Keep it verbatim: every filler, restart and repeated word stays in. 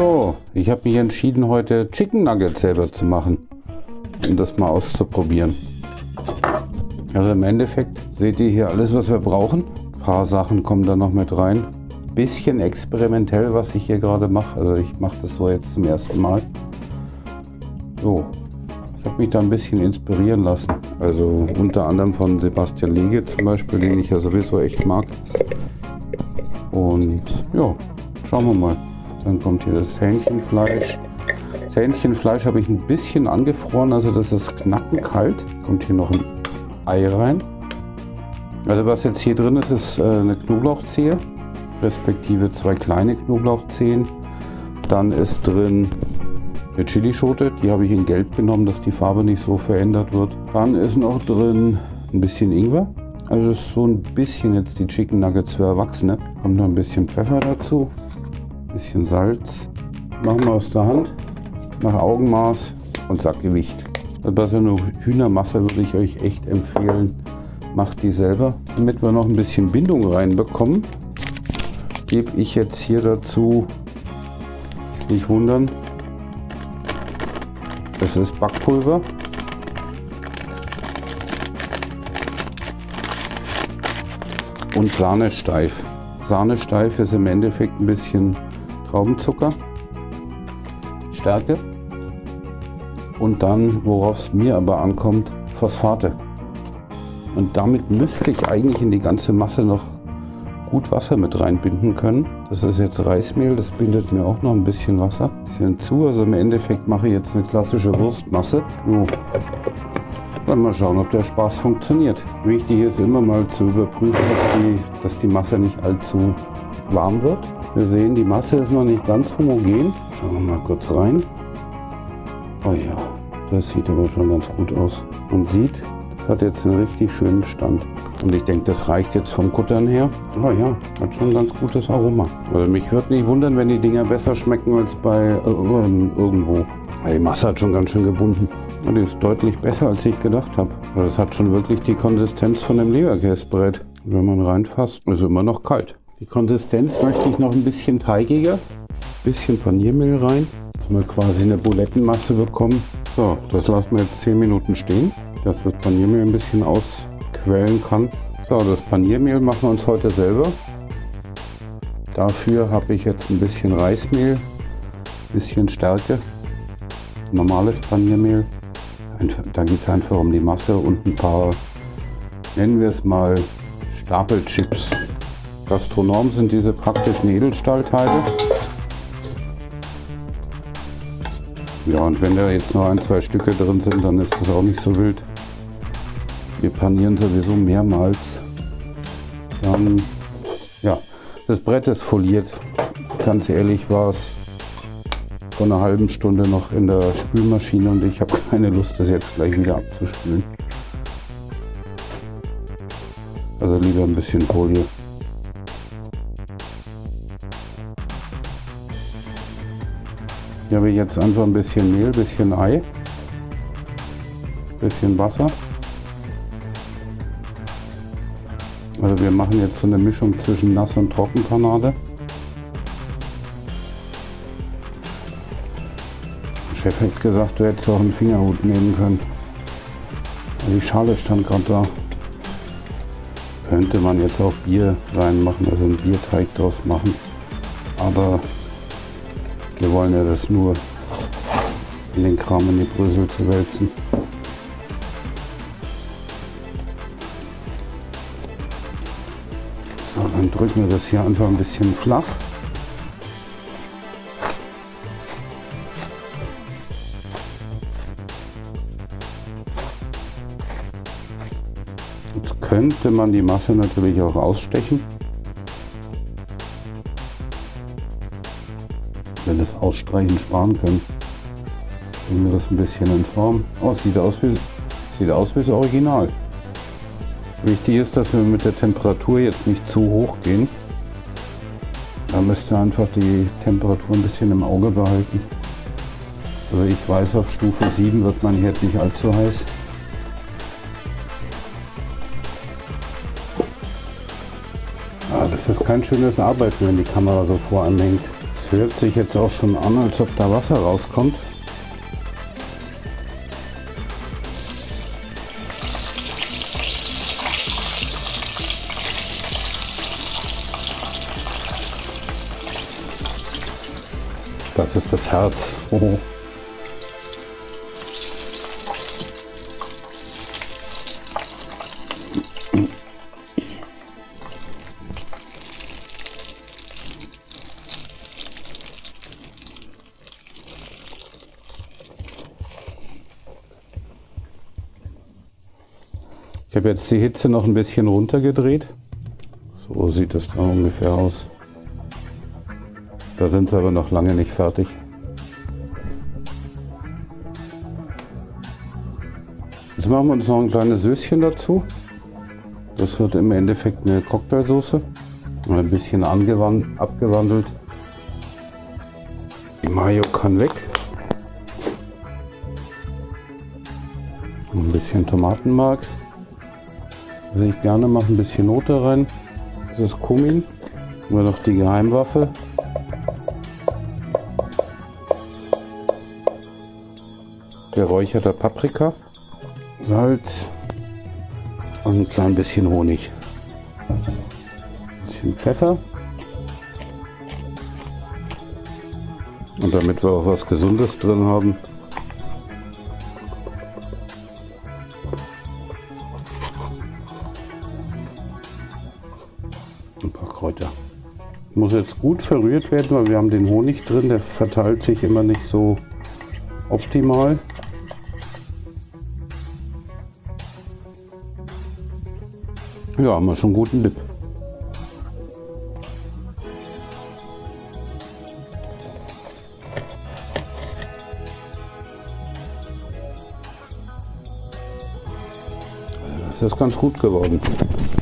So, ich habe mich entschieden, heute Chicken Nuggets selber zu machen, um das mal auszuprobieren. Also im Endeffekt seht ihr hier alles, was wir brauchen. Ein paar Sachen kommen da noch mit rein. Bisschen experimentell, was ich hier gerade mache. Also ich mache das so jetzt zum ersten Mal. So, ich habe mich da ein bisschen inspirieren lassen. Also unter anderem von Sebastian Lege zum Beispiel, den ich ja sowieso echt mag. Und ja, schauen wir mal. Dann kommt hier das Hähnchenfleisch. Das Hähnchenfleisch habe ich ein bisschen angefroren, also das ist knackenkalt. Kommt hier noch ein Ei rein. Also was jetzt hier drin ist, ist äh, eine Knoblauchzehe, respektive zwei kleine Knoblauchzehen. Dann ist drin eine Chilischote, die habe ich in Gelb genommen, dass die Farbe nicht so verändert wird. Dann ist noch drin ein bisschen Ingwer. Also das ist so ein bisschen jetzt die Chicken Nuggets für Erwachsene. Kommt noch ein bisschen Pfeffer dazu, ein bisschen Salz. Machen wir aus der Hand, nach Augenmaß und Sackgewicht. Bei so einer Hühnermasse würde ich euch echt empfehlen, macht die selber. Damit wir noch ein bisschen Bindung reinbekommen, gebe ich jetzt hier dazu, nicht wundern, das ist Backpulver. Und Sahnesteif. Sahnesteif ist im Endeffekt ein bisschen Traubenzucker, Stärke und dann, worauf es mir aber ankommt, Phosphate. Und damit müsste ich eigentlich in die ganze Masse noch gut Wasser mit reinbinden können. Das ist jetzt Reismehl, das bindet mir auch noch ein bisschen Wasser. Ein bisschen zu, also im Endeffekt mache ich jetzt eine klassische Wurstmasse. So. Dann mal schauen, ob der Spaß funktioniert. Wichtig ist immer mal zu überprüfen, dass die, dass die Masse nicht allzu warm wird. Wir sehen, die Masse ist noch nicht ganz homogen. Schauen wir mal kurz rein. Oh ja, das sieht aber schon ganz gut aus. Man sieht, das hat jetzt einen richtig schönen Stand. Und ich denke, das reicht jetzt vom Kuttern her. Oh ja, hat schon ein ganz gutes Aroma. Also mich würde nicht wundern, wenn die Dinger besser schmecken als bei äh, irgendwo. Die Masse hat schon ganz schön gebunden. Ja, die ist deutlich besser, als ich gedacht habe. Das hat schon wirklich die Konsistenz von dem Leberkäsebrett. Wenn man reinfasst, ist immer noch kalt. Die Konsistenz möchte ich noch ein bisschen teigiger. Ein bisschen Paniermehl rein, dass wir quasi eine Bulettenmasse bekommen. So, das lassen wir jetzt zehn Minuten stehen, dass das Paniermehl ein bisschen ausquellen kann. So, das Paniermehl machen wir uns heute selber. Dafür habe ich jetzt ein bisschen Reismehl, ein bisschen Stärke, normales Paniermehl. Da geht es einfach um die Masse und ein paar, nennen wir es mal, Stapelchips. Gastronom sind diese praktischen Edelstahlteile. Ja, und wenn da jetzt noch ein, zwei Stücke drin sind, dann ist das auch nicht so wild. Wir panieren sowieso mehrmals. Dann, ja, das Brett ist foliert. Ganz ehrlich war es vor einer halben Stunde noch in der Spülmaschine und ich habe keine Lust, das jetzt gleich wieder abzuspülen. Also lieber ein bisschen Folie. Hier habe ich jetzt einfach ein bisschen Mehl, ein bisschen Ei, ein bisschen Wasser. Also wir machen jetzt so eine Mischung zwischen Nass- und Trockenpanade. Der Chef hat gesagt, du hättest auch einen Fingerhut nehmen können. Die Schale stand gerade da. Könnte man jetzt auch Bier reinmachen, also einen Bierteig draus machen. Aber wir wollen ja das nur in den Kram in die Brösel zu wälzen. So, dann drücken wir das hier einfach ein bisschen flach. Jetzt könnte man die Masse natürlich auch ausstechen. Wenn das Ausstreichen sparen können, bringen wir das ein bisschen in Form. Oh, sieht aus wie, sieht aus wie das Original. Wichtig ist, dass wir mit der Temperatur jetzt nicht zu hoch gehen. Da müsst ihr einfach die Temperatur ein bisschen im Auge behalten. Also ich weiß, auf Stufe sieben wird man jetzt nicht allzu heiß. Ah, das ist kein schönes Arbeiten, wenn die Kamera so vor einem hängt. Das Hört sich jetzt auch schon an, als ob da Wasser rauskommt. Das ist das Herz. Oh. Ich habe jetzt die Hitze noch ein bisschen runtergedreht. So sieht es da ungefähr aus. Da sind sie aber noch lange nicht fertig. Jetzt machen wir uns noch ein kleines Söschen dazu. Das wird im Endeffekt eine Cocktailsoße. Ein bisschen abgewandelt. Die Mayo kann weg. Ein bisschen Tomatenmark. Was ich gerne mache, ein bisschen Note rein. Das ist Kumin. Immer noch die Geheimwaffe. Geräucherter Paprika. Salz. Und ein klein bisschen Honig. Ein bisschen Pfeffer. Und damit wir auch was Gesundes drin haben, ein paar Kräuter. Muss jetzt gut verrührt werden, weil wir haben den Honig drin, der verteilt sich immer nicht so optimal. Ja, haben wir schon guten Dip. Das ist ganz gut geworden.